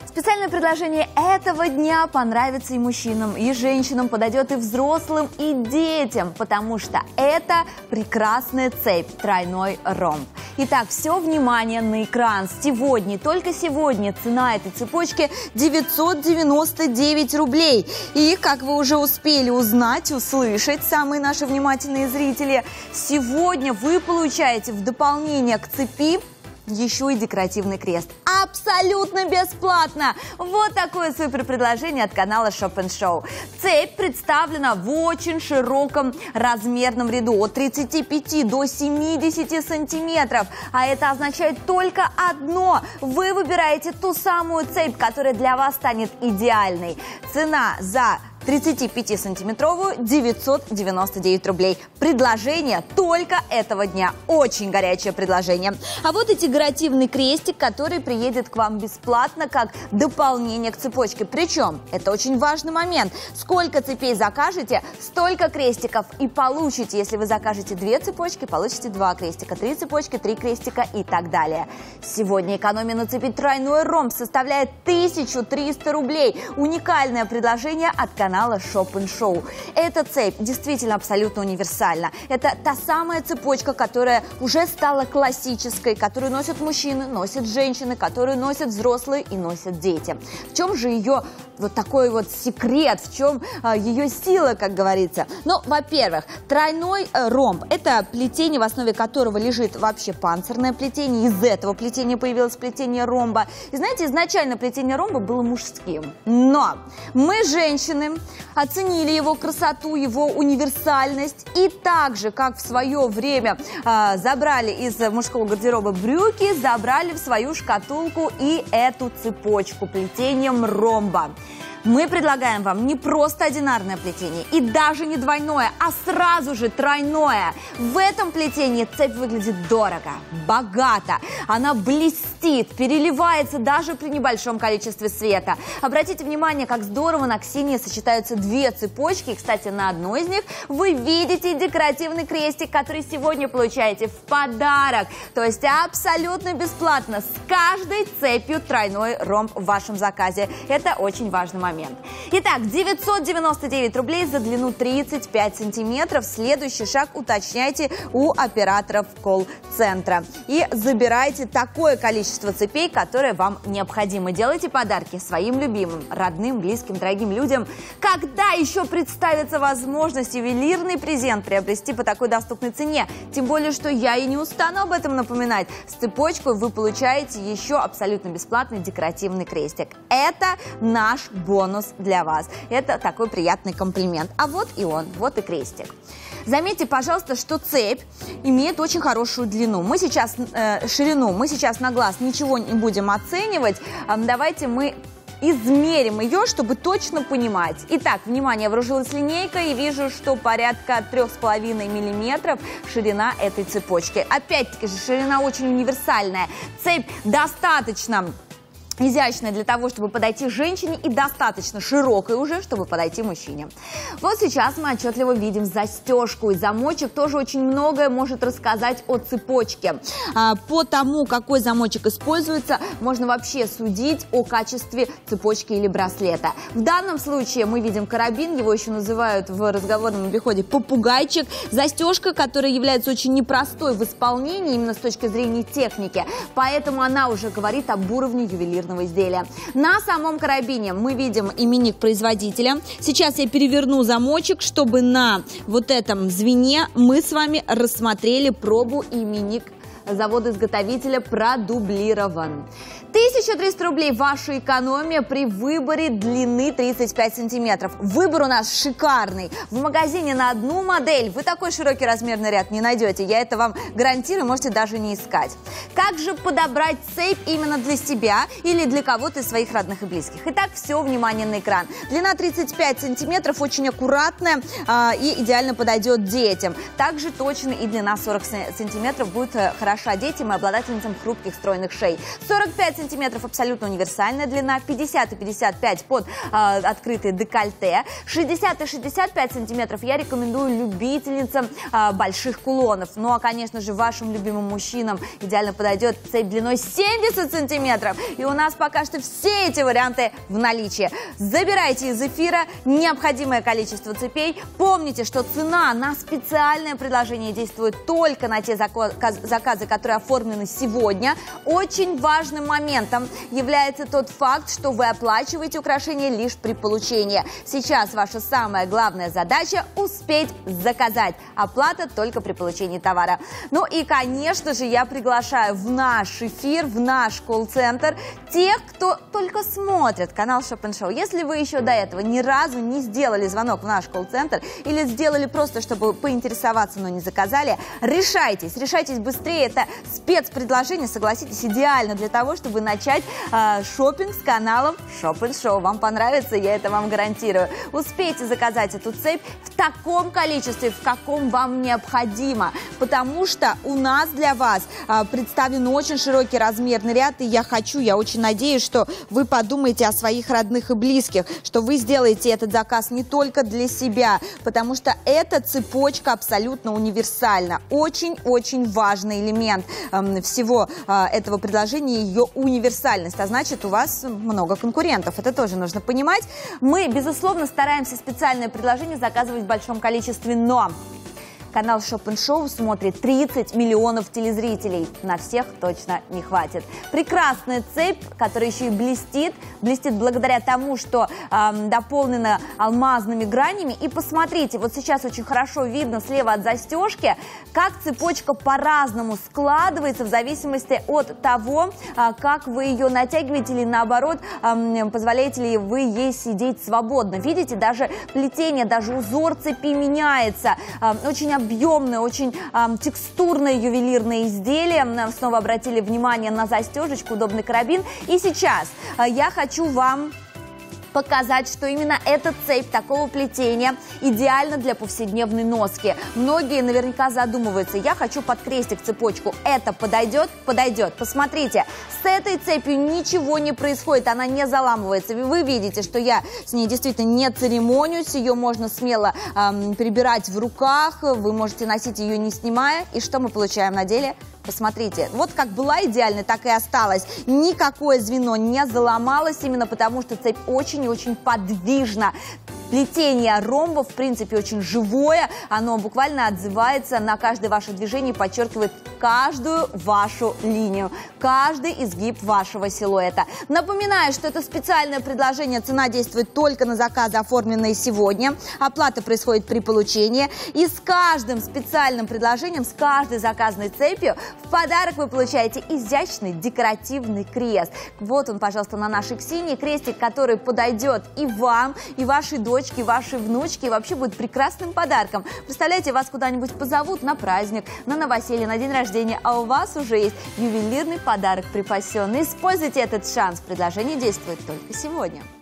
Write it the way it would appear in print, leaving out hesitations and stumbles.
Специальное предложение этого дня понравится и мужчинам, и женщинам, подойдет и взрослым, и детям, потому что это прекрасная цепь, тройной ромб. Итак, все внимание на экран. Сегодня, только сегодня цена этой цепочки 999 рублей. И, как вы уже успели узнать, услышать, самые наши внимательные зрители, сегодня вы получаете в дополнение к цепи еще и декоративный крест. Абсолютно бесплатно! Вот такое супер предложение от канала Shop & Show. Цепь представлена в очень широком размерном ряду, от 35 до 70 сантиметров. А это означает только одно. Вы выбираете ту самую цепь, которая для вас станет идеальной. Цена за 35-сантиметровую 999 рублей. Предложение только этого дня. Очень горячее предложение. А вот и декоративный крестик, который приедет к вам бесплатно как дополнение к цепочке. Причем, это очень важный момент. Сколько цепей закажете, столько крестиков и получите. Если вы закажете 2 цепочки, получите 2 крестика, 3 цепочки, 3 крестика и так далее. Сегодня экономия на цепи тройной ромб составляет 1300 рублей. Уникальное предложение от канала Shop & Show. Эта цепь действительно абсолютно универсальна. Это та самая цепочка, которая уже стала классической, которую носят мужчины, носят женщины, которую носят взрослые и носят дети. В чем же ее вот такой вот секрет, в чем ее сила, как говорится? Ну, во-первых, тройной ромб – это плетение, в основе которого лежит вообще панцирное плетение. Из этого плетения появилось плетение ромба. И знаете, изначально плетение ромба было мужским. Но мы, женщины, оценили его красоту, его универсальность. И так же, как в свое время забрали из мужского гардероба брюки, забрали в свою шкатулку и эту цепочку плетением ромба. Мы предлагаем вам не просто одинарное плетение и даже не двойное, а сразу же тройное. В этом плетении цепь выглядит дорого, богато, она блестит, переливается даже при небольшом количестве света. Обратите внимание, как здорово на Ксении сочетаются 2 цепочки. И, кстати, на одной из них вы видите декоративный крестик, который сегодня получаете в подарок. То есть абсолютно бесплатно с каждой цепью тройной ромб в вашем заказе. Это очень важный момент. Итак, 999 рублей за длину 35 сантиметров. Следующий шаг уточняйте у операторов колл-центра. И забирайте такое количество цепей, которое вам необходимо. Делайте подарки своим любимым, родным, близким, дорогим людям. Когда еще представится возможность ювелирный презент приобрести по такой доступной цене? Тем более, что я и не устану об этом напоминать. С цепочкой вы получаете еще абсолютно бесплатный декоративный крестик. Это наш бонус для вас. Это такой приятный комплимент. А вот и он, вот и крестик. Заметьте, пожалуйста, что цепь имеет очень хорошую длину. Мы сейчас, ширину, мы сейчас на глаз ничего не будем оценивать. Давайте мы измерим ее, чтобы точно понимать. Итак, внимание, вооружилась линейка и вижу, что порядка 3,5 миллиметров ширина этой цепочки. Опять-таки же, ширина очень универсальная. Цепь достаточно изящная для того, чтобы подойти женщине, и достаточно широкой уже, чтобы подойти мужчине. Вот сейчас мы отчетливо видим застежку, и замочек тоже очень многое может рассказать о цепочке. По тому, какой замочек используется, можно вообще судить о качестве цепочки или браслета. В данном случае мы видим карабин, его еще называют в разговорном обиходе попугайчик. Застежка, которая является очень непростой в исполнении именно с точки зрения техники, поэтому она уже говорит об уровне ювелирного изделия. На самом карабине мы видим именник производителя. Сейчас я переверну замочек, чтобы на вот этом звене мы с вами рассмотрели пробу и именник завода-изготовителя продублирован. 1300 рублей ваша экономия при выборе длины 35 сантиметров. Выбор у нас шикарный. В магазине на одну модель вы такой широкий размерный ряд не найдете. Я это вам гарантирую, можете даже не искать. Как же подобрать цепь именно для себя или для кого-то из своих родных и близких? Итак, все, внимание на экран. Длина 35 сантиметров, очень аккуратная и идеально подойдет детям. Также точно и длина 40 сантиметров будет хороша детям и обладательницам хрупких стройных шей. 45 сантиметров сантиметров абсолютно универсальная длина, 50 и 55 под открытые декольте, 60 и 65 сантиметров я рекомендую любительницам больших кулонов. Ну а, конечно же, вашим любимым мужчинам идеально подойдет цепь длиной 70 сантиметров. И у нас пока что все эти варианты в наличии. Забирайте из эфира необходимое количество цепей. Помните, что цена на специальное предложение действует только на те заказы, которые оформлены сегодня. Очень важным моментом является тот факт, что вы оплачиваете украшения лишь при получении. Сейчас ваша самая главная задача – успеть заказать. Оплата только при получении товара. Ну и, конечно же, я приглашаю в наш эфир, в наш колл-центр тех, кто только смотрит канал Shop & Show. Если вы еще до этого ни разу не сделали звонок в наш колл-центр или сделали просто, чтобы поинтересоваться, но не заказали, решайтесь быстрее. Это спецпредложение, согласитесь, идеально для того, чтобы начать шопинг с каналом Shop & Show. Вам понравится, я это вам гарантирую. Успейте заказать эту цепь в таком количестве, в каком вам необходимо, потому что у нас для вас представлен очень широкий размерный ряд, и я очень надеюсь, что вы подумаете о своих родных и близких, что вы сделаете этот заказ не только для себя, потому что эта цепочка абсолютно универсальна. Очень-очень важный элемент всего этого предложения, ее универсальность, а значит, у вас много конкурентов, это тоже нужно понимать. Мы, безусловно, стараемся специальное предложение заказывать в большом количестве, но канал Shop & Show смотрит 30 миллионов телезрителей. На всех точно не хватит. Прекрасная цепь, которая еще и блестит благодаря тому, что дополнена алмазными гранями. И посмотрите, вот сейчас очень хорошо видно слева от застежки, как цепочка по-разному складывается в зависимости от того, как вы ее натягиваете или наоборот, позволяете ли вы ей сидеть свободно. Видите, даже плетение, даже узор цепи меняется. Очень объемное, очень текстурное ювелирное изделие. Снова обратили внимание на застежечку, удобный карабин. И сейчас я хочу вам показать, что именно эта цепь такого плетения идеальна для повседневной носки. Многие наверняка задумываются, я хочу под крестик цепочку. Это подойдет? Подойдет. Посмотрите, с этой цепью ничего не происходит, она не заламывается. Вы видите, что я с ней действительно не церемонюсь, ее можно смело перебирать в руках, вы можете носить ее не снимая. И что мы получаем на деле? Посмотрите, вот как была идеальной, так и осталась. Никакое звено не заломалось, именно потому что цепь очень и очень подвижна. Плетение ромбов, в принципе, очень живое. Оно буквально отзывается на каждое ваше движение, подчеркивает каждую вашу линию, каждый изгиб вашего силуэта. Напоминаю, что это специальное предложение. Цена действует только на заказы, оформленные сегодня. Оплата происходит при получении. И с каждым специальным предложением, с каждой заказанной цепью в подарок вы получаете изящный декоративный крест. Вот он, пожалуйста, на нашей Ксении. Крестик, который подойдет и вам, и вашей дочке, вашей внучке, и вообще будет прекрасным подарком. Представляете, вас куда-нибудь позовут на праздник, на новоселье, на день рождения, а у вас уже есть ювелирный подарок припасенный. Используйте этот шанс. Предложение действует только сегодня.